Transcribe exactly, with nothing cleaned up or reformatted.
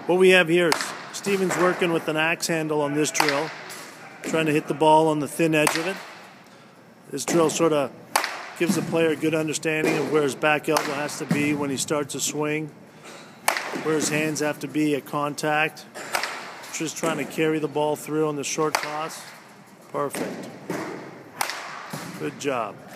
What we have here is Steven's working with an axe handle on this drill, trying to hit the ball on the thin edge of it. This drill sort of gives the player a good understanding of where his back elbow has to be when he starts a swing, where his hands have to be at contact. Just trying to carry the ball through on the short toss. Perfect. Good job.